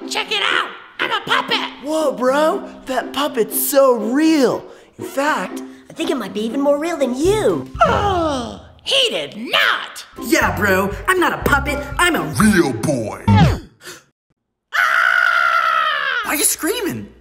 Check it out! I'm a puppet! Whoa, bro! That puppet's so real! In fact, I think it might be even more real than you. Oh, he did not! Yeah, bro, I'm not a puppet, I'm a real boy. Why are you screaming?